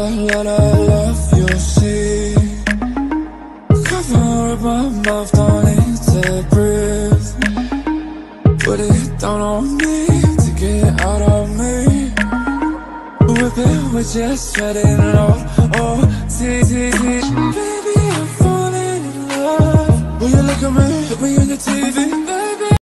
love, you'll see. Cover up my mouth, don't need to breathe. Put it down on me to get out of me. Whip it with just sweating low. Oh, see, baby, I'm falling in love. Will you look at me? Look me on your TV, baby.